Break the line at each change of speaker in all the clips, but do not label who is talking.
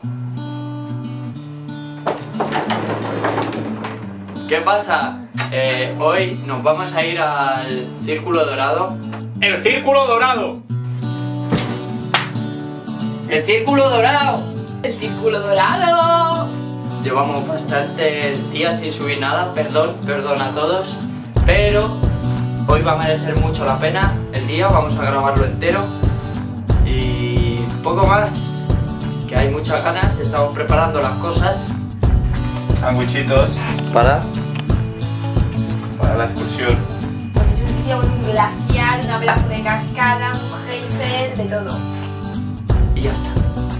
¿Qué pasa? Hoy nos vamos a ir al Círculo Dorado.
¡El Círculo Dorado!
¡El Círculo Dorado!
¡El Círculo Dorado!
Llevamos bastantes días sin subir nada, perdón a todos, pero hoy va a merecer mucho la pena el día, vamos a grabarlo entero y poco más, que hay muchas ganas, estamos preparando las cosas.
Sandwichitos
¿Para?
la excursión.
Pues es un sitio con un glaciar, una pedazo de cascada, un geyser, de todo.
Y ya está.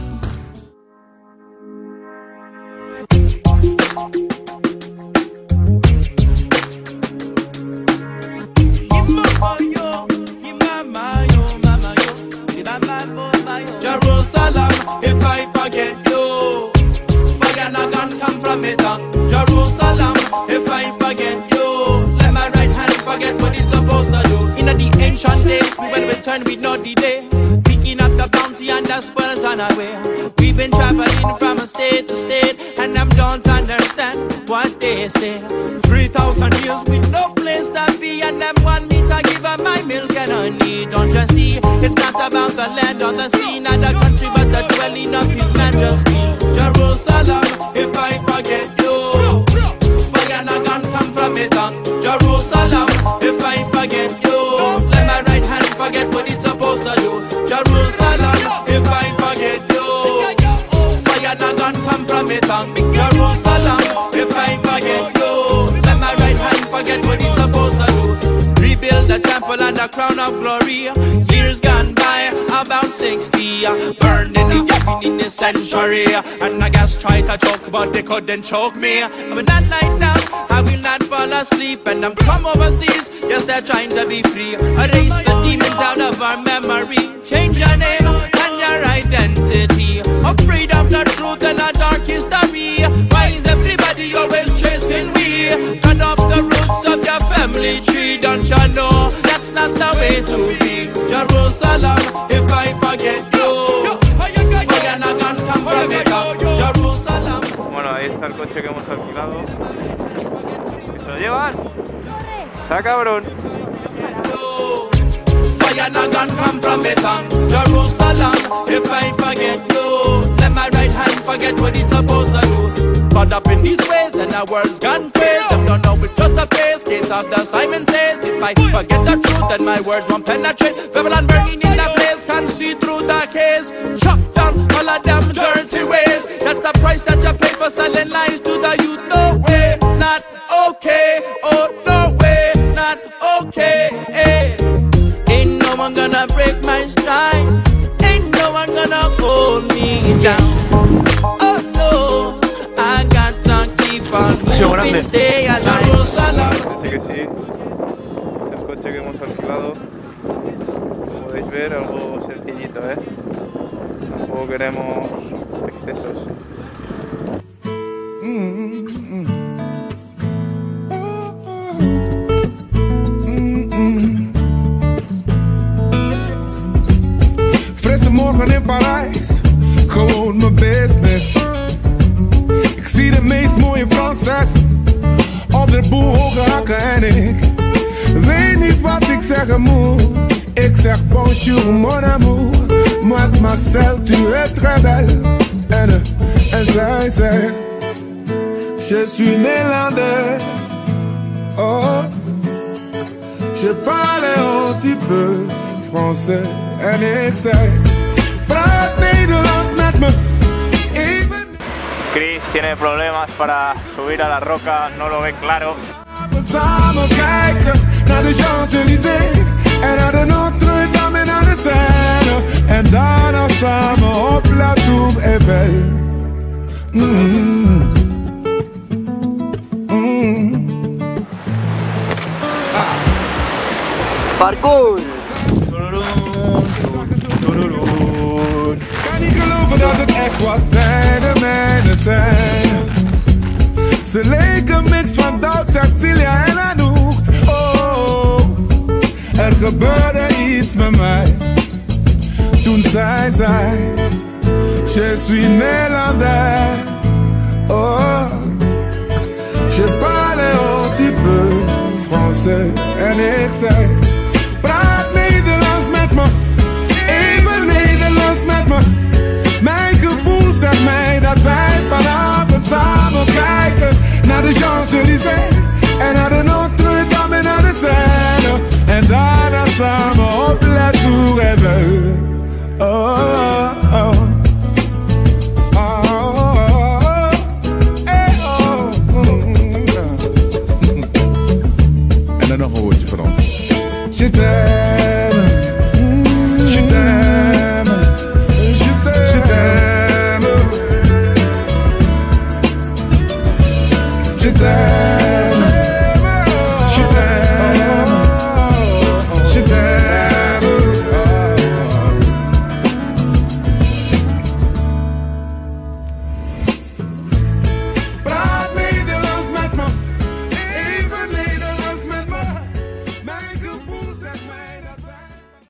Jerusalem, if I forget you, fire not gonna come from it. Jerusalem, if I forget you, let my right hand forget what it's supposed to do. In the ancient days, we will return with no delay, picking up the bounty and the spoils on our way. We've been traveling from state to state, and I don't understand what they say. 3,000 years with no place to be, and them want me to give up my milk and honey. Don't you see? It's not about the land or the sea, not the country, but the dwelling of His Majesty. Jerusalem, if I forget you, fire not gonna come from it. Jerusalem, if I forget you, let my right hand forget what it's supposed to do. Jerusalem, if I forget you, fire not gonna come from it. Jerusalem, if I forget you, let my right hand forget what it's supposed to do. Rebuild the temple and the crown of glory. Years gone by, about 60, burned in the cabin in the century. And I guess try to choke, but they couldn't choke me. But that night down, I will not fall asleep. And I'm come overseas, yes, they're trying to be free. Erase the demons out of our memory. Change your name and your identity. Afraid of the truth and a dark history. Why is everybody always chasing we? Cut off the roots of your family tree. Don't you know that's not the way to be? Jerusalem, if I forget you, fire not gonna come from it. Jerusalem.
Bueno, ahí está el coche que hemos alquilado. ¿Se lo llevan? ¡Está cabrón!
Fire not gonna come from it. Jerusalem, if I forget you, let my right hand forget what it's supposed to do. Caught up in these ways and our world's gone crazy. Them don't know it's just a phase. Case of the Simon says, if I forget the truth, then my words won't penetrate. Babylon burning in the place, can't see through the haze. Chop down all of them dirty ways. That's the price that you pay for selling lies to the youth. No way, not okay. Oh, no way, not okay. Hey. Ain't no one gonna break my stride. Ain't no one gonna hold me down. Oh no, I got to keep on moving, stay alive.
Parece que sí. Es el coche que hemos alquilado. Como podéis ver, algo sencillito, ¿eh? Tampoco queremos excesos.
Frisse morgen in Parijs, gewoon mijn business. Ik zie de meest mooie Franses op de boel hoge hakken en ik weet niet wat ik zeggen moet. Ik zeg bonjour mon amour, mademoiselle tu es très belle. En zij zegt, je suis néerlandaise. Oh, je parle un petit peu français. En ik zeg, praat Nederlands met me.
Chris tiene problemas para subir a la roca, no lo ve claro.
Samen kijken naar de Champs-Élysées en naar de Notre-Dame en naar de Seine en daarna samen op La Tour Eiffel.
Parkour!
Kan niet geloven dat het echt was, zij de mijne zijn. Ze leken mix van Doubt, Cecilia en Anouk. Oh, er gebeurde iets met mij. Toen zij zei, je suis Nederlands. Fernandez. Oh, je parlais un petit peu français, un excès.